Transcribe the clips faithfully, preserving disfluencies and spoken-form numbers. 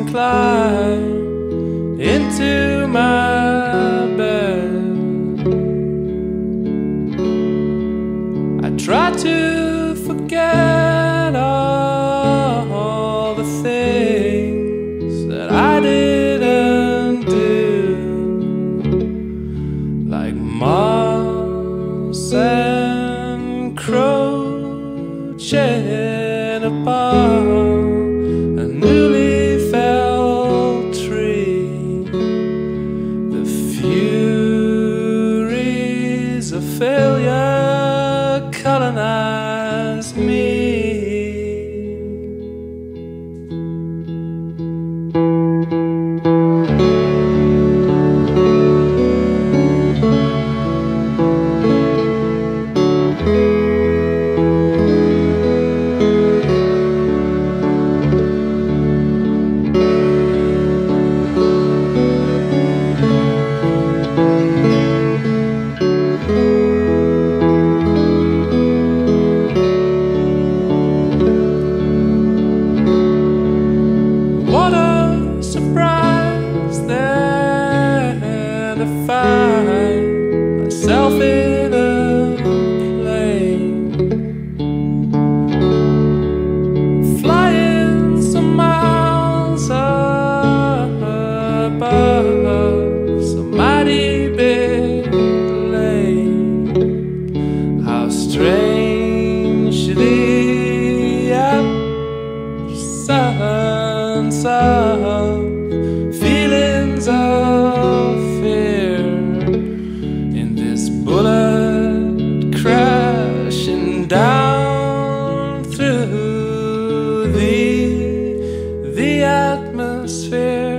climb into my bed. I try to forget all the things that I didn't do, like moss and crouching upon a newly felled tree. The furies of failure colonize me. What a surprise then to find myself in a plane, flying some miles above some mighty big lake. How strangely absent of feelings of fear in this bullet crashing down through the the atmosphere.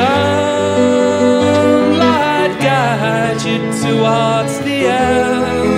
Towards the end.